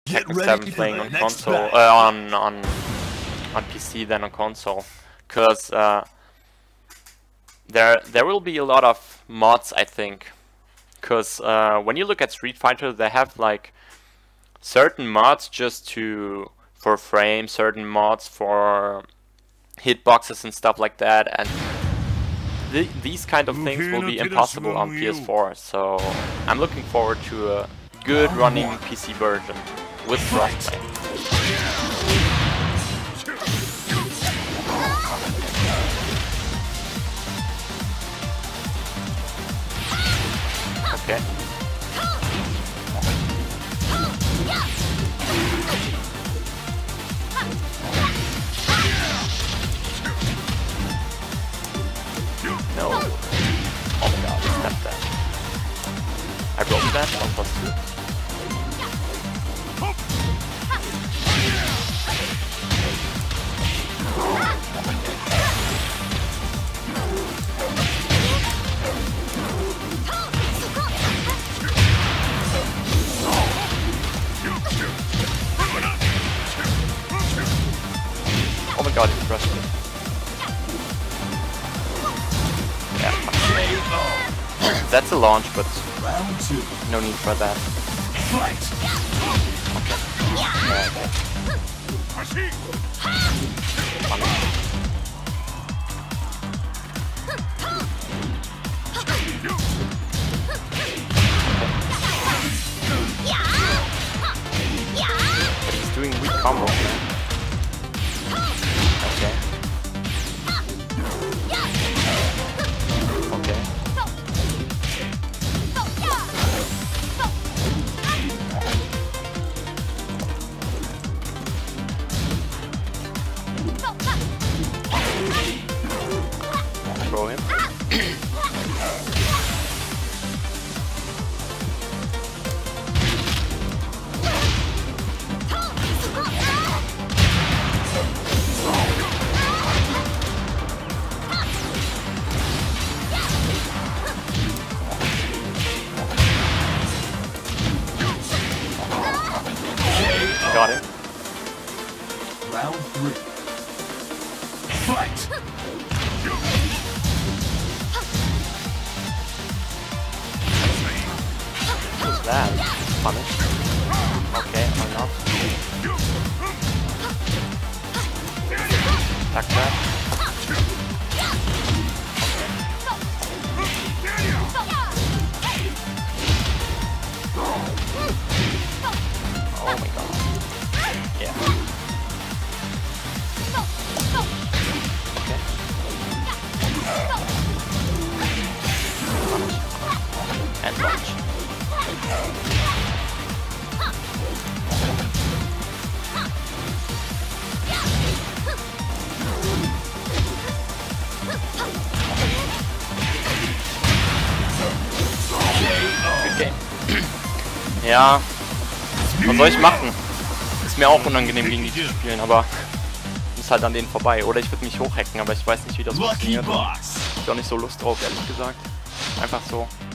Tekken 7 playing on console, on PC than on console, because there will be a lot of mods, I think, because when you look at Street Fighter, they have like certain mods just for frame, certain mods for hitboxes and stuff like that, and these kind of things will be impossible on PS4, so I'm looking forward to a good running PC version with crossplay. Okay. No. Oh my god, step that. I rolled that, 1+2. Oh my god, he's rushed me. That's a launch, but no need for that. But he's doing weak combos, man. Okay. Okay. Throw him. Got it. Round 3. Fight! Who's that? Punish. Okay, or not. Attack that. Oh my god. Yeah. Okay. And launch. Good game. Ja, was soll ich machen? Ist mir auch unangenehm gegen die zu spielen, aber muss halt an denen vorbei. Oder ich würde mich hochhacken, aber ich weiß nicht, wie das funktioniert. Ich habe auch nicht so Lust drauf, ehrlich gesagt. Einfach so.